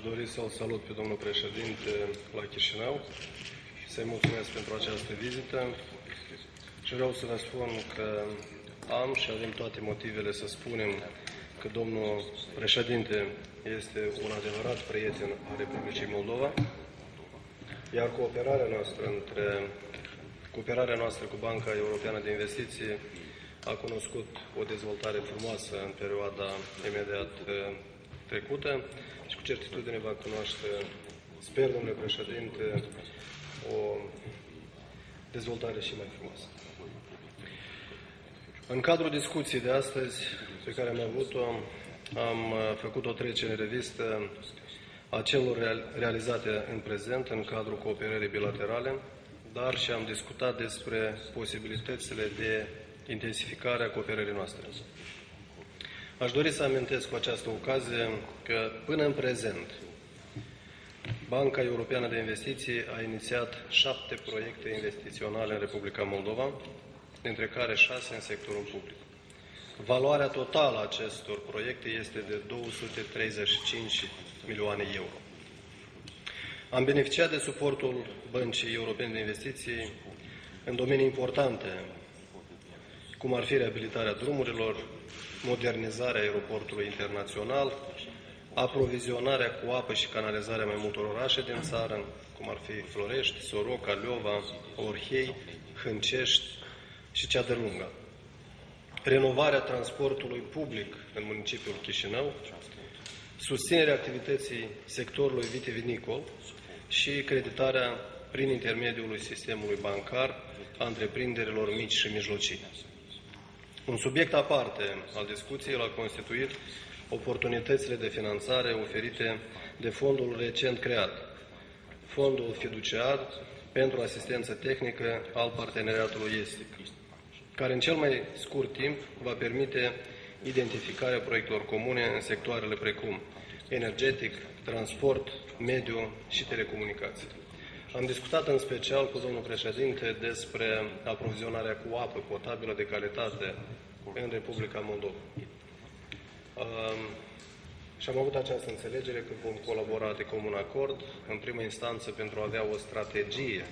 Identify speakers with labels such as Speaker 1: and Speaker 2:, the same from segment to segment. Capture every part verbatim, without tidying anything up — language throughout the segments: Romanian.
Speaker 1: dori să-l salut pe domnul președinte la Chișinău și să-i mulțumesc pentru această vizită. Și vreau să vă spun că am și avem toate motivele să spunem că domnul președinte este un adevărat prieten al Republicii Moldova, iar cooperarea noastră, între, cooperarea noastră cu Banca Europeană de Investiții a cunoscut o dezvoltare frumoasă în perioada imediat trecută și cu certitudine va cunoaște, sper, domnule președinte, o dezvoltare și mai frumoasă. În cadrul discuției de astăzi, pe care am avut-o, am făcut o trecere în revistă a celor realizate în prezent în cadrul cooperării bilaterale, dar și am discutat despre posibilitățile de intensificare a cooperării noastre. Aș dori să amintesc cu această ocazie că până în prezent Banca Europeană de Investiții a inițiat șapte proiecte investiționale în Republica Moldova, dintre care șase în sectorul public. Valoarea totală a acestor proiecte este de două sute treizeci și cinci milioane euro. Am beneficiat de suportul Băncii Europene de Investiții în domenii importante, cum ar fi reabilitarea drumurilor, modernizarea aeroportului internațional, aprovizionarea cu apă și canalizarea mai multor orașe din țară, cum ar fi Florești, Soroca, Leova, Orhei, Hâncești și Cea de Lungă. Renovarea transportului public în municipiul Chișinău, susținerea activității sectorului vitivinicol și creditarea prin intermediul sistemului bancar a întreprinderilor mici și mijlocii. Un subiect aparte al discuției l-a constituit oportunitățile de finanțare oferite de fondul recent creat, Fondul Fiduciar pentru Asistență Tehnică al Parteneriatului Estic, care în cel mai scurt timp va permite identificarea proiectelor comune în sectoarele precum energetic, transport, mediu și telecomunicații. Am discutat în special cu domnul președinte despre aprovizionarea cu apă potabilă de calitate în Republica Moldova. Um, și am avut această înțelegere că vom colabora de comun acord, în primă instanță, pentru a avea o strategie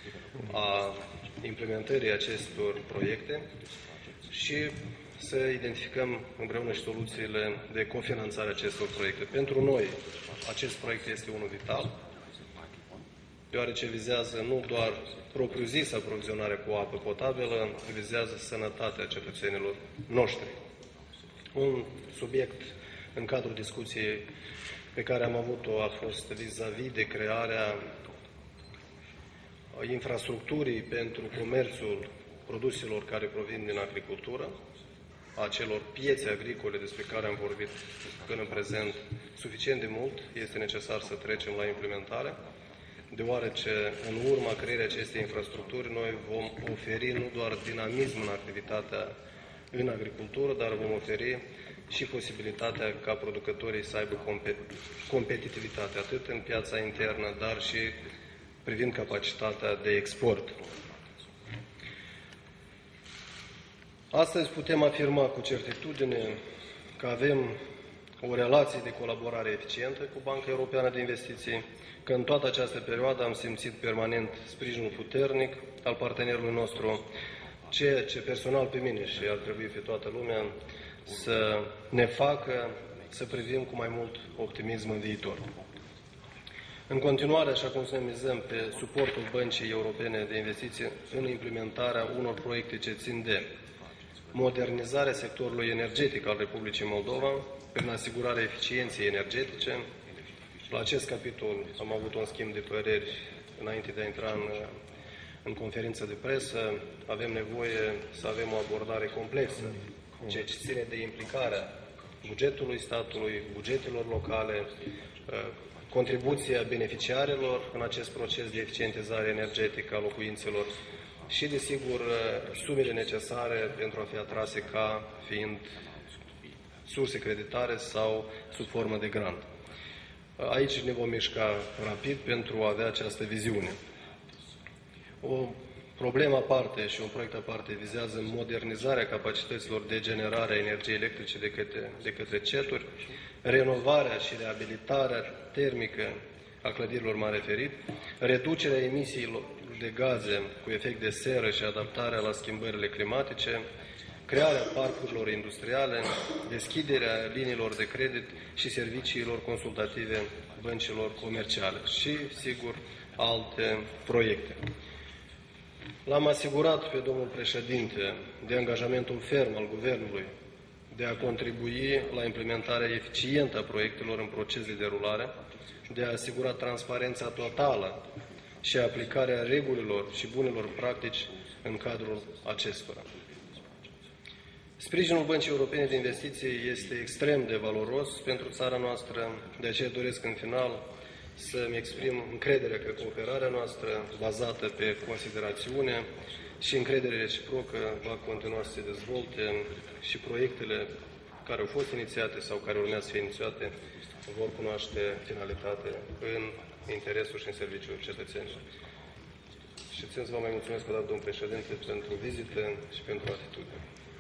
Speaker 1: a implementării acestor proiecte și să identificăm împreună și soluțiile de cofinanțare a acestor proiecte. Pentru noi, acest proiect este unul vital, deoarece vizează nu doar propriu-zis aprovizionarea cu apă potabilă, vizează sănătatea cetățenilor noștri. Un subiect în cadrul discuției pe care am avut-o a fost vis-a-vis de crearea infrastructurii pentru comerțul produselor care provin din agricultură, a celor piețe agricole despre care am vorbit până în prezent suficient de mult, este necesar să trecem la implementare, deoarece în urma creării acestei infrastructuri noi vom oferi nu doar dinamism în activitatea în agricultură, dar vom oferi și posibilitatea ca producătorii să aibă competitivitate, atât în piața internă, dar și privind capacitatea de export. Astăzi putem afirma cu certitudine că avem o relație de colaborare eficientă cu Banca Europeană de Investiții, că în toată această perioadă am simțit permanent sprijinul puternic al partenerului nostru, ceea ce personal pe mine și ar trebui pe toată lumea să ne facă să privim cu mai mult optimism în viitor. În continuare, așa cum să ne mizăm pe suportul Băncii Europene de Investiții în implementarea unor proiecte ce țin de modernizarea sectorului energetic al Republicii Moldova, prin asigurarea eficienței energetice. La acest capitol am avut un schimb de păreri înainte de a intra în, în conferință de presă. Avem nevoie să avem o abordare complexă, ceea ce ține de implicarea bugetului statului, bugetelor locale, contribuția beneficiarilor în acest proces de eficientizare energetică a locuințelor și, desigur, sumele necesare pentru a fi atrase ca fiind surse creditare sau sub formă de grant. Aici ne vom mișca rapid pentru a avea această viziune. O problemă aparte și un proiect aparte vizează modernizarea capacităților de generare a energiei electrice de către, de către ceturi, renovarea și reabilitarea termică a clădirilor m-am referit, reducerea emisiilor de gaze cu efect de seră și adaptarea la schimbările climatice, crearea parcurilor industriale, deschiderea liniilor de credit și serviciilor consultative băncilor comerciale și, sigur, alte proiecte. L-am asigurat pe domnul președinte de angajamentul ferm al Guvernului de a contribui la implementarea eficientă a proiectelor în proces de derulare, de a asigura transparența totală și aplicarea regulilor și bunelor practici în cadrul acestora. Sprijinul Băncii Europene de Investiții este extrem de valoros pentru țara noastră, de aceea doresc în final să-mi exprim încrederea că cooperarea noastră, bazată pe considerațiune și încredere reciprocă, va continua să se dezvolte și proiectele care au fost inițiate sau care urmează să fie inițiate vor cunoaște finalitate în interesul și în serviciul cetățenilor. Și țin să vă mai mulțumesc o dată, domnul președinte, pentru vizită și pentru atitudine.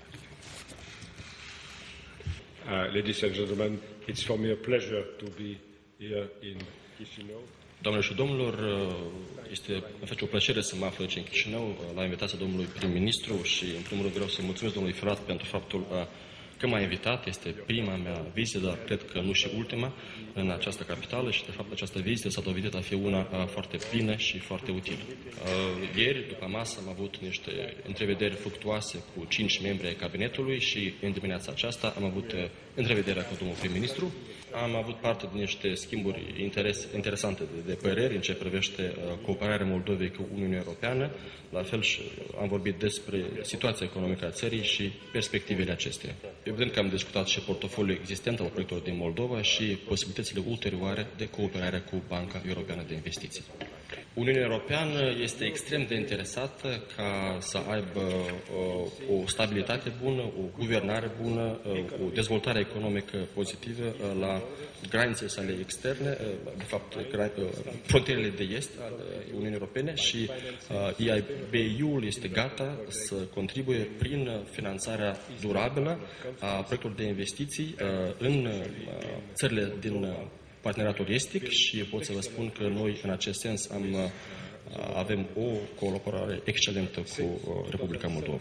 Speaker 2: Uh, ladies and gentlemen, it's for me a pleasure to be here in Chișinău.
Speaker 3: Doamnelor și domnilor, este, îmi face o plăcere să mă aflu aici în Chișinău, la invitația domnului prim-ministru și, în primul rând, vreau să mulțumesc domnului Filat pentru faptul că m-a invitat. Este prima mea vizită, dar cred că nu și ultima, în această capitală și, de fapt, această vizită s-a dovedit a fi una foarte plină și foarte utilă. Ieri, după masă, am avut niște întrevederi fructuoase cu cinci membri ai cabinetului și, în dimineața aceasta, am avut întrevederea cu domnul prim-ministru. Am avut parte de niște schimburi interes, interesante de, de păreri în ce privește uh, cooperarea Moldovei cu Uniunea Europeană. La fel și am vorbit despre situația economică a țării și perspectivele acesteia. Evident că am discutat și portofoliul existent al proiectelor din Moldova și posibilitățile ulterioare de cooperare cu Banca Europeană de Investiții. Uniunea Europeană este extrem de interesată ca să aibă uh, o stabilitate bună, o guvernare bună, uh, o dezvoltare economică pozitivă uh, la granițele sale externe, uh, de fapt uh, frontierele de est ale Uniunii Europene și uh, E I B U-ul este gata să contribuie prin finanțarea durabilă a proiectelor de investiții uh, în uh, țările din uh, parteneriatul estic și pot să vă spun că noi în acest sens am, avem o colaborare excelentă cu Republica Moldova.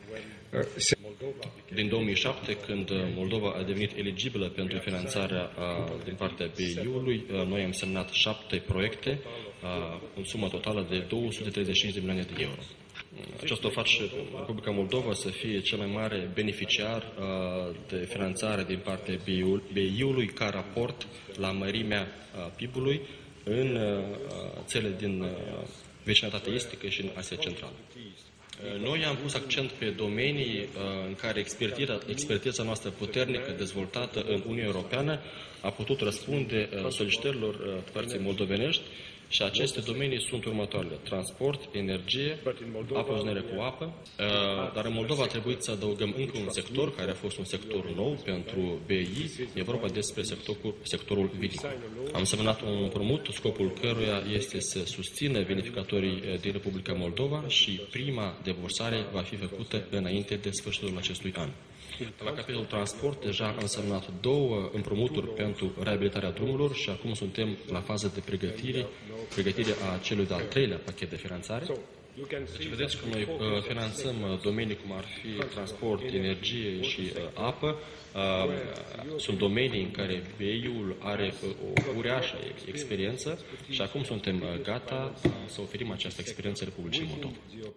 Speaker 3: Din două mii șapte, când Moldova a devenit eligibilă pentru finanțarea din partea B I U-ului, noi am semnat șapte proiecte în sumă totală de două sute treizeci și cinci de milioane de euro. Aceasta o face Republica Moldova să fie cel mai mare beneficiar uh, de finanțare din partea B I U-ului ca raport la mărimea uh, P I B-ului în uh, țările din uh, vecinătatea estică și în Asia Centrală. Uh, noi am pus accent pe domenii uh, în care expertiza, expertiza noastră puternică dezvoltată în Uniunea Europeană a putut răspunde uh, solicitărilor uh, părții moldovenești. Și aceste domenii sunt următoarele: transport, energie, aprovizionare cu apă, dar în Moldova a trebuit să adăugăm încă un sector, care a fost un sector nou pentru B I, e vorba despre sectorul, sectorul vinicol. Am semnat un împrumut, scopul căruia este să susțină vinificatorii din Republica Moldova și prima debursare va fi făcută înainte de sfârșitul acestui an. La capitolul transport deja am semnat două împrumuturi pentru reabilitarea drumurilor și acum suntem la fază de pregătire, pregătire a celui de-al treilea pachet de finanțare. Deci vedeți că noi uh, finanțăm domenii cum ar fi transport, energie și uh, apă. Uh, sunt domenii în care B I U-ul are uh, o uriașă experiență și acum suntem uh, gata uh, să oferim această experiență Republicii Moldova.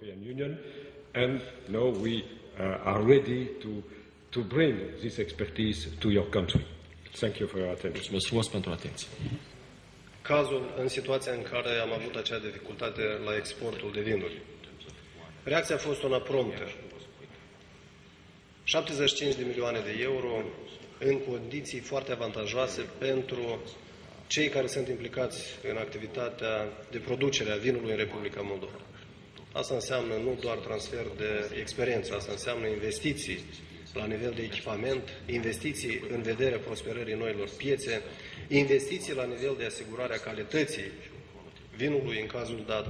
Speaker 2: And now we uh, are ready to to bring this expertise to your country. Thank you for your attention.
Speaker 3: Mulțumesc frumos pentru atenție.
Speaker 1: Cazul în situația în care am avut acea dificultate la exportul de vinuri. Reacția a fost una promptă. șaptezeci și cinci de milioane de euro în condiții foarte avantajoase pentru cei care sunt implicați în activitatea de producere a vinului în Republica Moldova. Asta înseamnă nu doar transfer de experiență, asta înseamnă investiții la nivel de echipament, investiții în vederea prosperării noilor piețe, investiții la nivel de asigurare a calității vinului în cazul dat,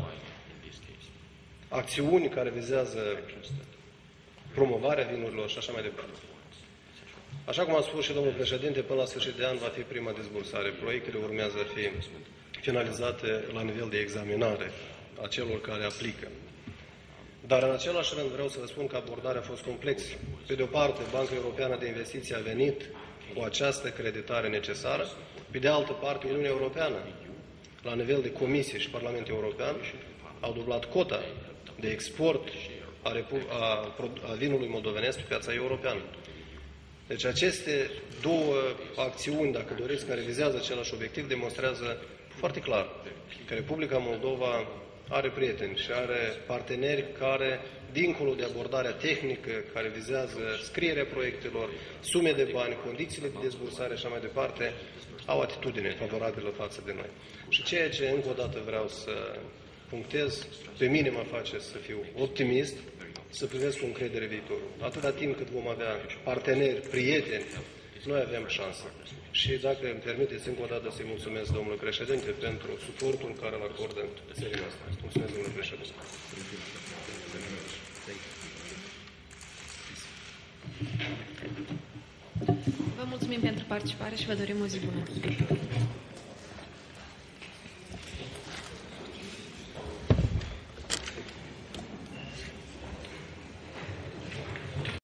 Speaker 1: acțiuni care vizează promovarea vinurilor și așa mai departe. Așa cum a spus și domnul președinte, până la sfârșit de an va fi prima dezbursare. Proiectele urmează a fi finalizate la nivel de examinare a celor care aplică. Dar în același rând vreau să vă spun că abordarea a fost complexă. Pe de o parte, Banca Europeană de Investiții a venit cu această creditare necesară, pe de altă parte, Uniunea Europeană, la nivel de Comisie și Parlamentul European, au dublat cota de export a, a, a vinului moldovenesc pe piața europeană. Deci aceste două acțiuni, dacă doriți, care vizează același obiectiv, demonstrează foarte clar că Republica Moldova are prieteni și are parteneri care, dincolo de abordarea tehnică, care vizează scrierea proiectelor, sume de bani, condițiile de dezbursare și așa mai departe, au atitudine favorabilă față de noi. Și ceea ce încă o dată vreau să punctez, pe mine mă face să fiu optimist, să privesc cu încredere viitorul. Atâta timp cât vom avea parteneri, prieteni, noi avem șansă. Și dacă îmi permiteți încă o dată să-i mulțumesc domnului președinte pentru suportul care îl acordă țării noastre. Mulțumesc, domnule președinte.
Speaker 4: Vă mulțumim pentru participare și vă dorim o zi bună.